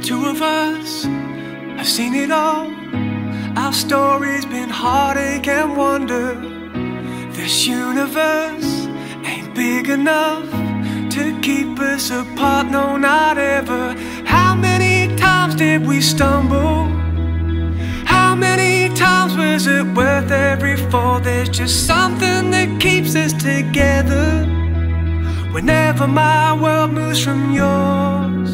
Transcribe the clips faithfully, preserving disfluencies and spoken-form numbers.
two of us have seen it all. Our story's been heartache and wonder. This universe ain't big enough to keep us apart, no, not ever. How many times did we stumble? How many times was it worth every fall? There's just something that keeps us together. Whenever my world moves from yours,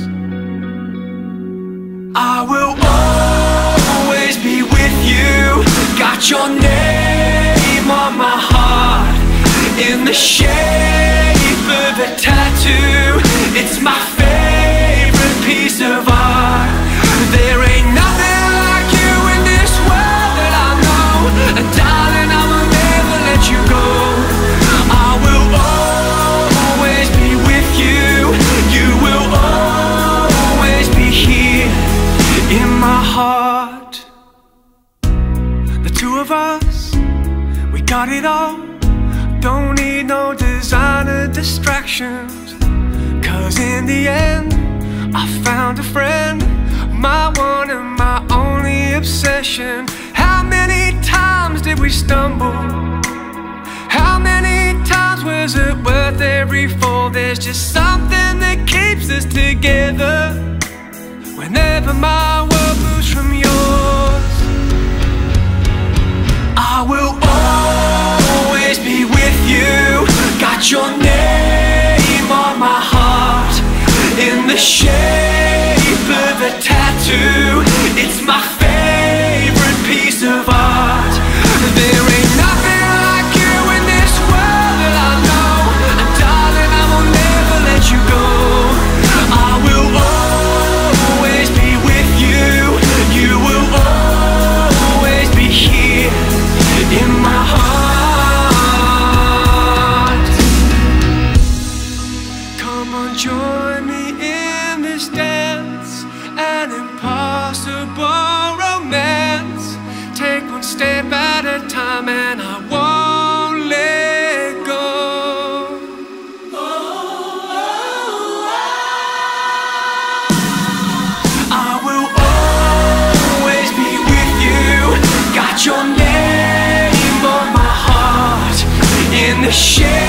I will always be with you. Got your name on my heart in the shape of a tattoo. It's my favorite piece of art. There ain't nothing like you in this world that I know, and darling, I will never let you go. I will always be with you. You will always be here in my heart. The two of us, we got it all. Don't need no designer distractions, 'cause in the end I found a friend, my one and my only obsession. How many times did we stumble? How many times was it worth every fall? There's just something that keeps us together. Whenever my world moves from yours, I will always be with you. Got your name on my heart in the shape of a tattoo. It's my favorite piece of art. There ain't nothing like you in this world that I know, and darling, I will never let you go. I will always be with you. You will always be here in my heart. Come on, join me in this dance, an impossible romance. Take one step at a time and I won't let go. I will always be with you. Got your name on my heart in the shape